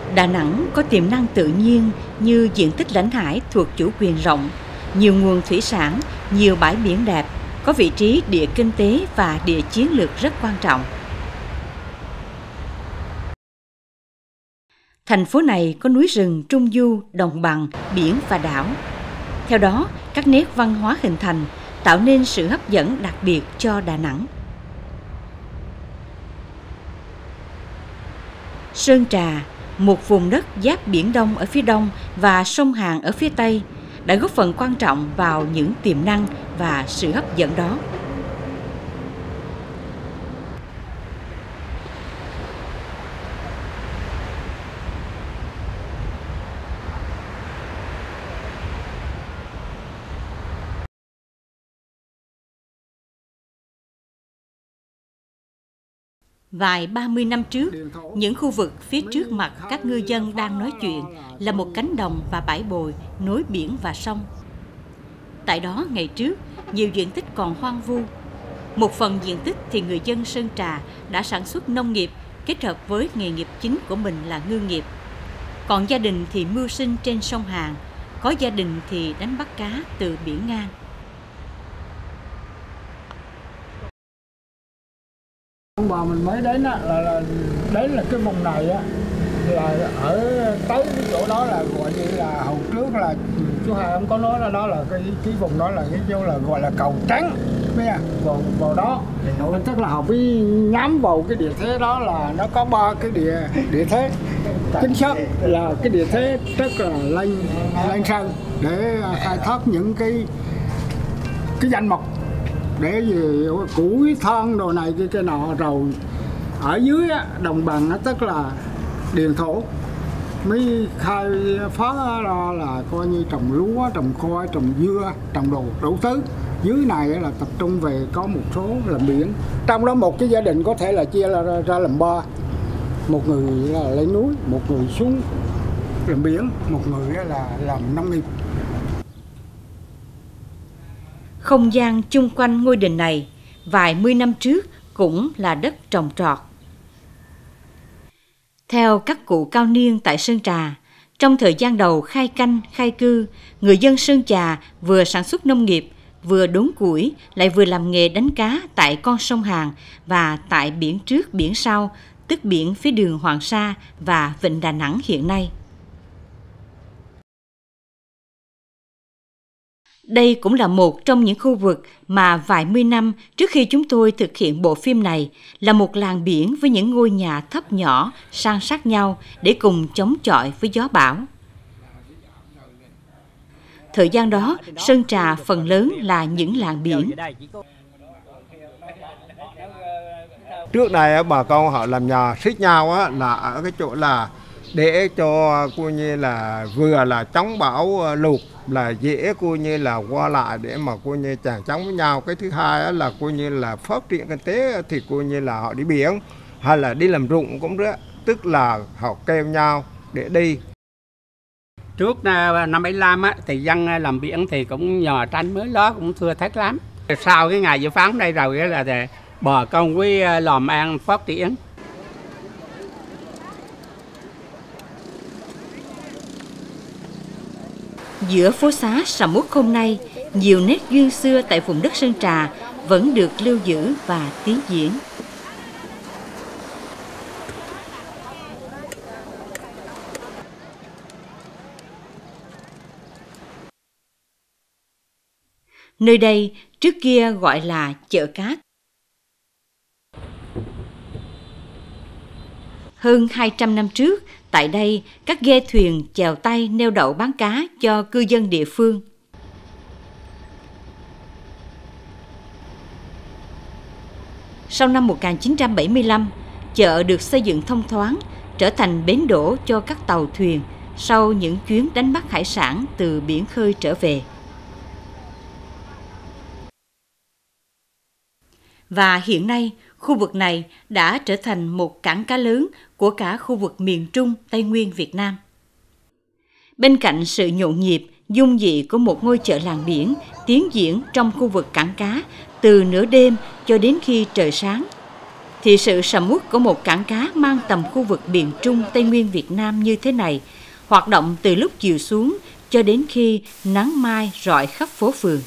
Đà Nẵng có tiềm năng tự nhiên như diện tích lãnh hải thuộc chủ quyền rộng, nhiều nguồn thủy sản, nhiều bãi biển đẹp, có vị trí địa kinh tế và địa chiến lược rất quan trọng. Thành phố này có núi rừng, trung du, đồng bằng, biển và đảo. Theo đó, các nét văn hóa hình thành, tạo nên sự hấp dẫn đặc biệt cho Đà Nẵng. Sơn Trà, một vùng đất giáp Biển Đông ở phía đông và sông Hàn ở phía tây, đã góp phần quan trọng vào những tiềm năng và sự hấp dẫn đó. Vài 30 năm trước, những khu vực phía trước mặt các ngư dân đang nói chuyện là một cánh đồng và bãi bồi nối biển và sông. Tại đó ngày trước, nhiều diện tích còn hoang vu. Một phần diện tích thì người dân Sơn Trà đã sản xuất nông nghiệp kết hợp với nghề nghiệp chính của mình là ngư nghiệp. Còn gia đình thì mưu sinh trên sông Hàn, có gia đình thì đánh bắt cá từ biển ngang. Ông bà mình mới đến á, là đến là cái vùng này á, là ở tới cái chỗ đó là gọi như là hồi trước là chú Hai ông có nói là đó là cái vùng đó là cái chỗ là gọi là cầu trắng, nghe vào đó, tức là họ mới nhắm vào cái địa thế đó là nó có ba cái địa thế chính xác là cái địa thế rất là lên sơn để khai thác những cái danh mục để về củi than đồ này cái nọ, rồi ở dưới á, đồng bằng á, tức là điền thổ mới khai phá ra là coi như trồng lúa, trồng khoai, trồng dưa, trồng đồ đủ thứ. Dưới này là tập trung về có một số làm biển, trong đó một cái gia đình có thể là chia ra làm ba, một người là lên núi, một người xuống làm biển, một người là làm nông nghiệp. Không gian chung quanh ngôi đền này vài mươi năm trước cũng là đất trồng trọt. Theo các cụ cao niên tại Sơn Trà, trong thời gian đầu khai canh, khai cư, người dân Sơn Trà vừa sản xuất nông nghiệp, vừa đốn củi, lại vừa làm nghề đánh cá tại con sông Hàn và tại biển trước biển sau, tức biển phía đường Hoàng Sa và vịnh Đà Nẵng hiện nay. Đây cũng là một trong những khu vực mà vài mươi năm trước khi chúng tôi thực hiện bộ phim này là một làng biển với những ngôi nhà thấp nhỏ san sát nhau để cùng chống chọi với gió bão. Thời gian đó, Sơn Trà phần lớn là những làng biển. Trước đây bà con họ làm nhà xích nhau là ở cái chỗ là để cho coi như là vừa là chống bão lụt, là dễ coi như là qua lại để mà coi như chàng chống với nhau. Cái thứ hai là coi như là phát triển kinh tế thì coi như là họ đi biển hay là đi làm ruộng cũng rất, tức là họ kêu nhau để đi. Trước năm 75 thì dân làm biển thì cũng nhờ tranh mới đó cũng thưa thớt lắm. Sau cái ngày giải phóng đây rồi là bà con với làm ăn phát triển. Giữa phố xá sầm uất hôm nay, nhiều nét duyên xưa tại vùng đất Sơn Trà vẫn được lưu giữ và tiến diễn. Nơi đây trước kia gọi là chợ cát. Hơn 200 năm trước, tại đây các ghe thuyền chèo tay neo đậu bán cá cho cư dân địa phương. Sau năm 1975, chợ được xây dựng thông thoáng, trở thành bến đỗ cho các tàu thuyền sau những chuyến đánh bắt hải sản từ biển khơi trở về. Và hiện nay, khu vực này đã trở thành một cảng cá lớn của cả khu vực miền Trung, Tây Nguyên Việt Nam. Bên cạnh sự nhộn nhịp, dung dị của một ngôi chợ làng biển tiến diễn trong khu vực cảng cá từ nửa đêm cho đến khi trời sáng. thì sự sầm uất của một cảng cá mang tầm khu vực miền Trung, Tây Nguyên Việt Nam như thế này hoạt động từ lúc chiều xuống cho đến khi nắng mai rọi khắp phố phường.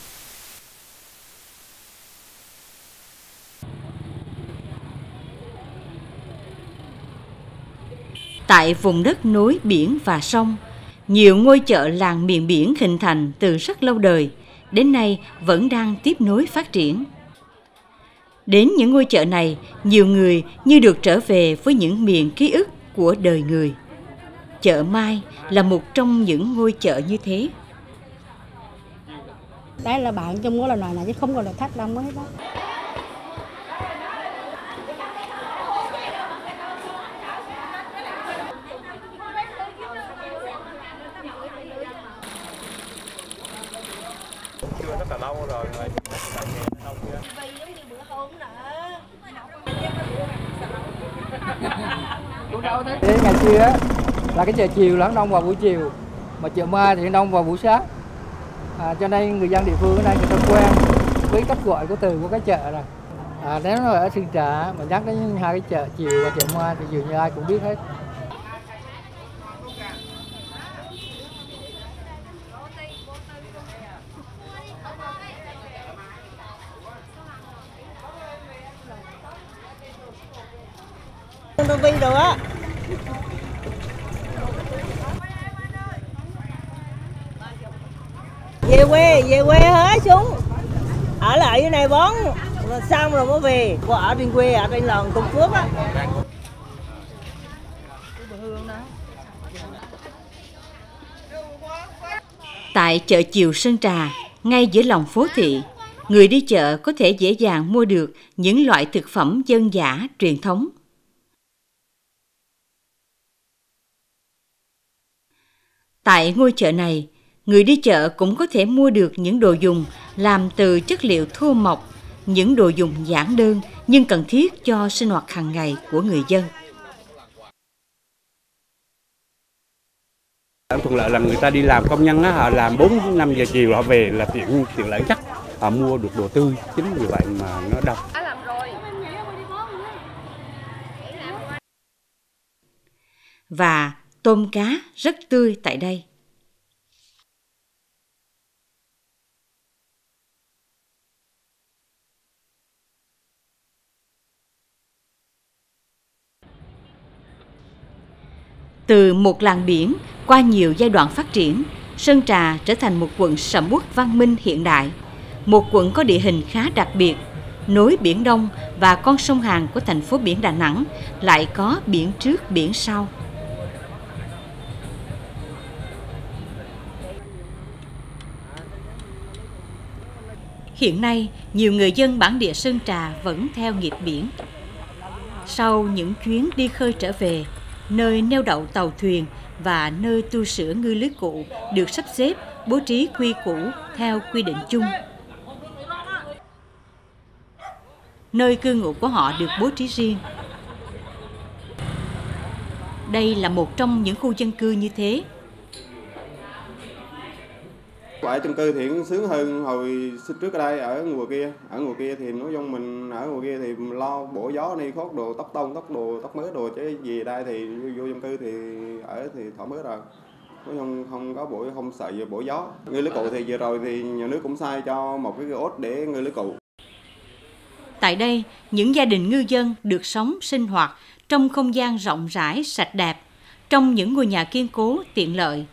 Tại vùng đất nối biển và sông, nhiều ngôi chợ làng miền biển hình thành từ rất lâu đời, đến nay vẫn đang tiếp nối phát triển. Đến những ngôi chợ này, nhiều người như được trở về với những miền ký ức của đời người. Chợ Mai là một trong những ngôi chợ như thế. Đây là bạn trong mỗi lần này chứ không còn là khách đâu mới đó. Chưa rất là lâu rồi. Ngày xưa á, là cái chợ chiều là đông vào buổi chiều, mà chợ Mai thì đông vào buổi sáng. Cho nên người dân địa phương ở đây người ta quen với cách gọi của từ của cái chợ rồi. Nếu nó ở Sơn Trà mà nhắc đến hai cái chợ chiều và chợ Mai thì dường như ai cũng biết hết. Tôi vinh rồi á. Về quê hết xuống. Ở lại dưới này bón xong rồi mới về. Cô ở trên quê, ở trên làng Công Phước á. Tại chợ chiều Sơn Trà, ngay giữa lòng phố thị, người đi chợ có thể dễ dàng mua được những loại thực phẩm dân dã truyền thống. Tại ngôi chợ này, người đi chợ cũng có thể mua được những đồ dùng làm từ chất liệu thô mộc, những đồ dùng giản đơn nhưng cần thiết cho sinh hoạt hàng ngày của người dân. Thuận lợi là người ta đi làm công nhân á, họ làm 4-5 giờ chiều họ về là tiện lợi nhất, họ mua được đồ tươi, chính vì vậy mà nó đông. Và tôm cá rất tươi tại đây. Từ một làng biển qua nhiều giai đoạn phát triển, Sơn Trà trở thành một quận sầm uất văn minh hiện đại, một quận có địa hình khá đặc biệt, nối Biển Đông và con sông Hàn của thành phố biển Đà Nẵng lại có biển trước biển sau. Hiện nay, nhiều người dân bản địa Sơn Trà vẫn theo nghiệp biển. Sau những chuyến đi khơi trở về, nơi neo đậu tàu thuyền và nơi tu sửa ngư lưới cụ được sắp xếp, bố trí quy củ theo quy định chung. Nơi cư ngụ của họ được bố trí riêng. Đây là một trong những khu dân cư như thế. Ở chung cư thì cũng sướng hơn hồi trước ở đây, ở ngoài kia thì nói chung mình ở ngoài kia thì lo bổ gió đi khót đồ tóc tông, tóc mới đồ, chứ gì đây thì vô chung cư thì ở thì thoải mái rồi. Nói chung không có bổ, không sợ gì bổ gió. Ngư lưới cụ thì vừa rồi thì nhà nước cũng sai cho một cái ốt để ngư lưới cụ. Tại đây, những gia đình ngư dân được sống sinh hoạt trong không gian rộng rãi, sạch đẹp, trong những ngôi nhà kiên cố, tiện lợi.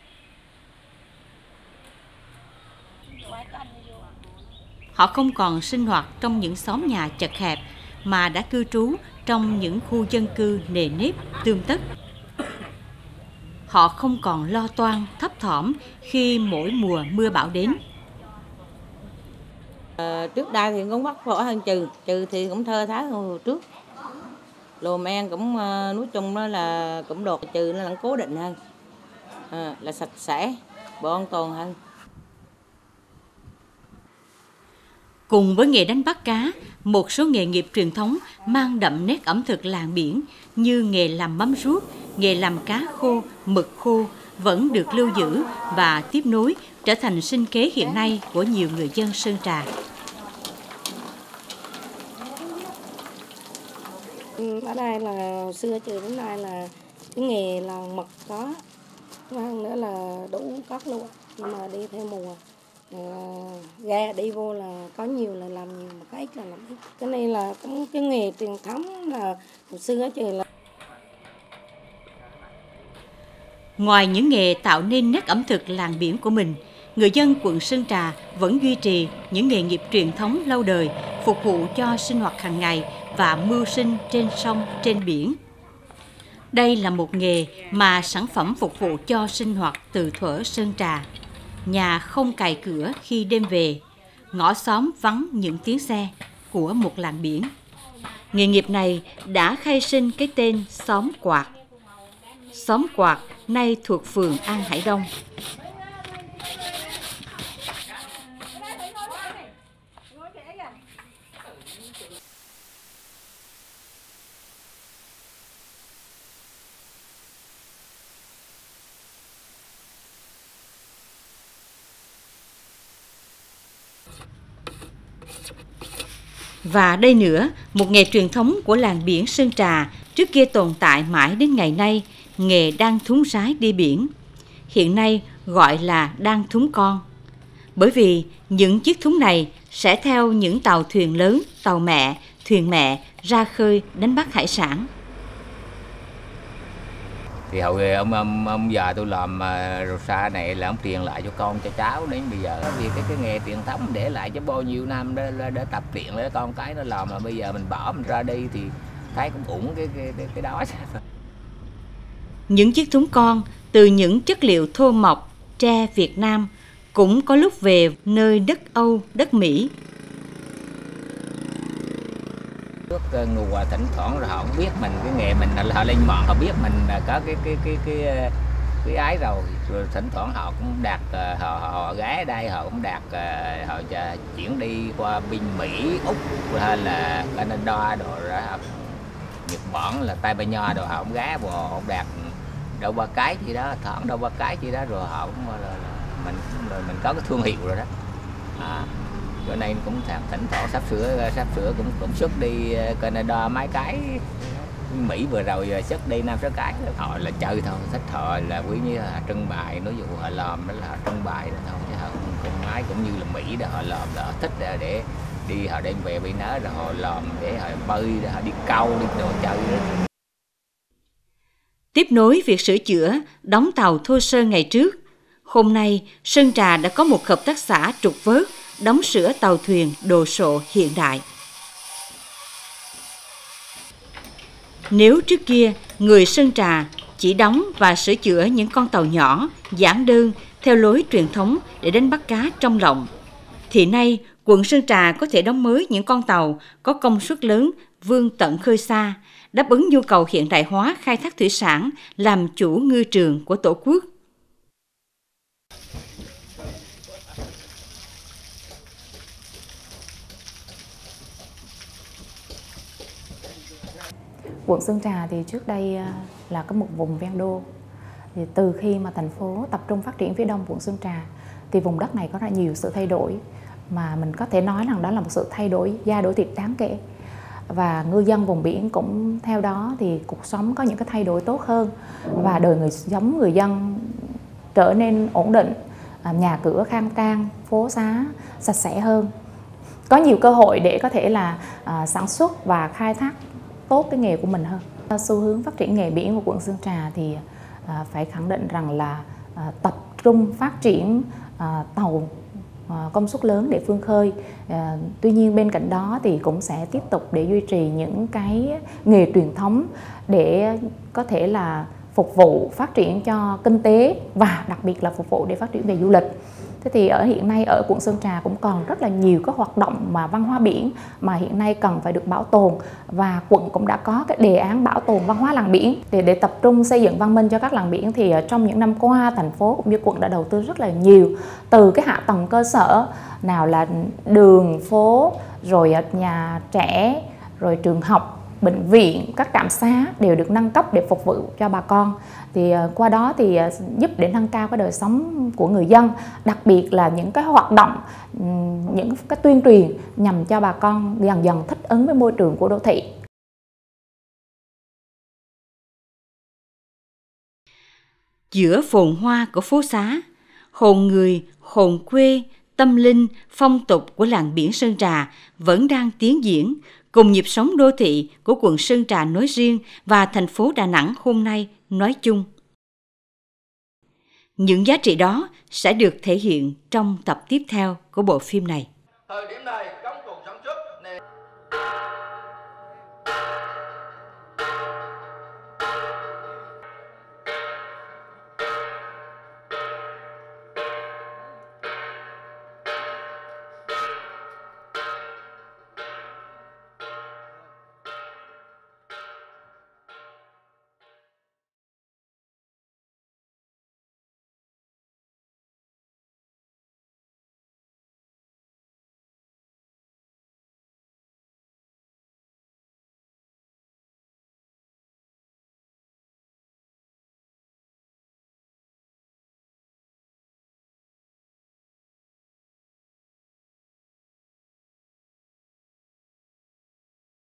Họ không còn sinh hoạt trong những xóm nhà chật hẹp mà đã cư trú trong những khu dân cư nề nếp, tươm tất. Họ không còn lo toan, thấp thỏm khi mỗi mùa mưa bão đến. Trước đây thì cũng vất vả hơn trừ thì cũng thơ thái hơn hồi trước. Lùm en cũng nói chung đó là cũng đột, trừ nó là cố định hơn, là sạch sẽ, bộ an toàn hơn. Cùng với nghề đánh bắt cá, một số nghề nghiệp truyền thống mang đậm nét ẩm thực làng biển như nghề làm mắm ruốc, nghề làm cá khô, mực khô vẫn được lưu giữ và tiếp nối trở thành sinh kế hiện nay của nhiều người dân Sơn Trà. Ở đây là xưa từ đến nay là cái nghề là mật có, hơn nữa là đủ các luôn, nhưng mà đi theo mùa. Ga đi vô là có nhiều là làm nhiều, mà có ít là làm ít. Cái này là cũng cái nghề truyền thống là hồi xưa trời là. Ngoài những nghề tạo nên nét ẩm thực làng biển của mình, người dân quận Sơn Trà vẫn duy trì những nghề nghiệp truyền thống lâu đời, phục vụ cho sinh hoạt hàng ngày và mưu sinh trên sông, trên biển. Đây là một nghề mà sản phẩm phục vụ cho sinh hoạt từ thuở Sơn Trà. Nhà không cài cửa khi đêm về, ngõ xóm vắng những tiếng xe của một làng biển. Nghề nghiệp này đã khai sinh cái tên xóm Quạt. Xóm Quạt nay thuộc phường An Hải Đông. Và đây nữa, một nghề truyền thống của làng biển Sơn Trà trước kia tồn tại mãi đến ngày nay, nghề đan thúng rái đi biển. Hiện nay gọi là đan thúng con. Bởi vì những chiếc thúng này sẽ theo những tàu thuyền lớn, tàu mẹ, thuyền mẹ ra khơi đánh bắt hải sản. Thì hồi ông già tôi làm rau sa này là ông truyền lại cho con cho cháu đến bây giờ, vì cái nghề truyền thống để lại cho bao nhiêu năm để tập luyện để con cái nó làm, mà bây giờ mình bỏ mình ra đi thì thấy cũng uổng cái đó. Những chiếc thúng con từ những chất liệu thô mộc, tre Việt Nam cũng có lúc về nơi đất Âu, đất Mỹ. Ngùa thỉnh thoảng rồi họ không biết mình cái nghề mình là họ lên mạng họ biết mình là có cái ái rồi thỉnh thoảng họ cũng đặt họ ghé đây họ cũng đặt họ chuyển đi qua bên Mỹ, Úc hay là Canada rồi ra Nhật Bản là Tây Ban Nha rồi họ cũng ghé vào họ đặt đâu ba cái gì đó, thoảng đâu ba cái gì đó rồi họ cũng là mình có cái thương hiệu rồi đó. Bữa nay cũng thỉnh thoảng sắp sửa cũng xuất đi Canada mấy cái, Mỹ vừa rồi xuất đi 5-6 cái. Họ là chơi thôi, thích họ là quý như là trưng bày, ví dụ họ làm đó là trưng bày đó thôi, chứ họ không ai cũng như là Mỹ đó họ làm là họ thích để đi họ đem về bên đó rồi họ làm để họ bơi, rồi họ đi câu đi đồ chơi đó. Tiếp nối việc sửa chữa, đóng tàu thô sơ ngày trước, hôm nay Sơn Trà đã có một hợp tác xã trục vớt, đóng sửa tàu thuyền đồ sộ hiện đại. Nếu trước kia người Sơn Trà chỉ đóng và sửa chữa những con tàu nhỏ, giản đơn theo lối truyền thống để đánh bắt cá trong lộng, thì nay quận Sơn Trà có thể đóng mới những con tàu có công suất lớn vươn tận khơi xa, đáp ứng nhu cầu hiện đại hóa khai thác thủy sản, làm chủ ngư trường của Tổ quốc. Quận Sơn Trà thì trước đây là có một vùng ven đô. Thì từ khi mà thành phố tập trung phát triển phía đông quận Sơn Trà thì vùng đất này có rất nhiều sự thay đổi, mà mình có thể nói rằng đó là một sự thay đổi gia đổi thịt đáng kể. Và ngư dân vùng biển cũng theo đó thì cuộc sống có những cái thay đổi tốt hơn, và đời sống người dân trở nên ổn định, nhà cửa khang trang, phố xá sạch sẽ hơn, có nhiều cơ hội để có thể là sản xuất và khai thác tốt cái nghề của mình hơn. Xu hướng phát triển nghề biển của quận Sơn Trà thì phải khẳng định rằng là tập trung phát triển tàu công suất lớn để vươn khơi. Tuy nhiên bên cạnh đó thì cũng sẽ tiếp tục để duy trì những cái nghề truyền thống để có thể là phục vụ phát triển cho kinh tế và đặc biệt là phục vụ để phát triển về du lịch. Thế thì hiện nay ở quận Sơn Trà cũng còn rất là nhiều các hoạt động mà văn hóa biển mà hiện nay cần phải được bảo tồn, và quận cũng đã có cái đề án bảo tồn văn hóa làng biển để tập trung xây dựng văn minh cho các làng biển. Thì trong những năm qua thành phố cũng như quận đã đầu tư rất là nhiều, từ cái hạ tầng cơ sở nào là đường phố, rồi nhà trẻ, rồi trường học, bệnh viện, các trạm xá đều được nâng cấp để phục vụ cho bà con. Thì qua đó thì giúp để nâng cao cái đời sống của người dân, đặc biệt là những cái hoạt động, những cái tuyên truyền nhằm cho bà con dần dần thích ứng với môi trường của đô thị. Giữa phồn hoa của phố xá, hồn người, hồn quê, tâm linh, phong tục của làng biển Sơn Trà vẫn đang tiến diễn cùng nhịp sống đô thị của quận Sơn Trà nói riêng và thành phố Đà Nẵng hôm nay nói chung. Những giá trị đó sẽ được thể hiện trong tập tiếp theo của bộ phim này. Thời điểm này